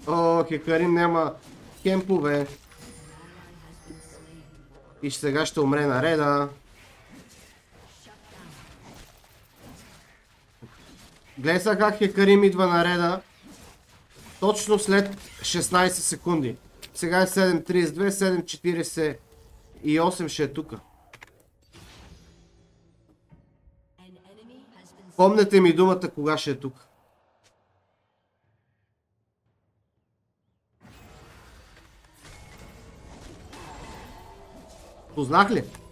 О, Хекарим няма кемпове. И сега ще умре на реда. Гледай сега как Хекарим идва на реда. Точно след 16 секунди. Сега е 7.32, 7.48 ще е тука. Помнете ми думата кога ще е тук. Познах ли?